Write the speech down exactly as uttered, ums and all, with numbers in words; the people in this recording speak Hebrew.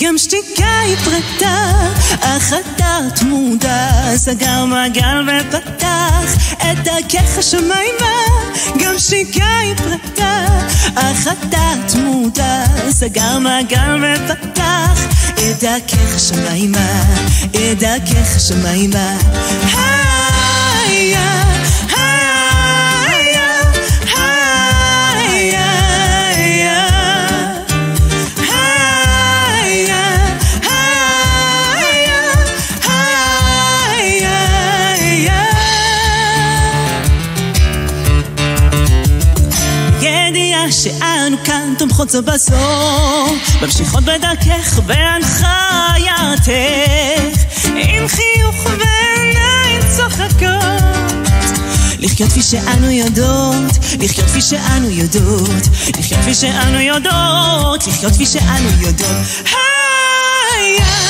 גם שתיקה היא פרטה, אך אתה תמודה, סגר מעגל ופתח את דרכך השמיימה. גם שתיקה היא פרטה, אך אתה תמודה, סגר מעגל ופתח את דרכך השמיימה, את דרכך השמיימה. היה שאנו כאן תומכות זו בזו, ממשיכות בדרכך בהנחייתך, עם חיוך ועיניים צוחקות, לחיות כפי שאנו יודעות, לחיות כפי שאנו יודעות, לחיות כפי שאנו יודעות, לחיות כפי שאנו יודעות. היי